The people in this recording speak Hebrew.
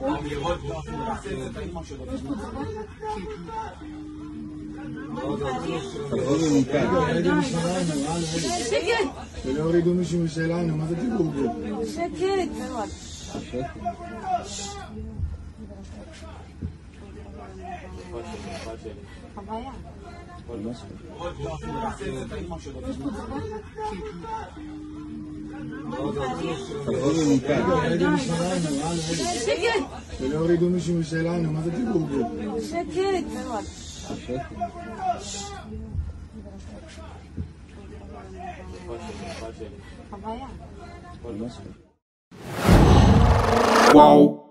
שקט. שלא יורידו מישהו משלנו, מה זה דיבור פה? שקט. חוויה. שקט. שלא יורידו מישהו משלנו, מה זה דיבור פה? שקט. חוויה. וואו.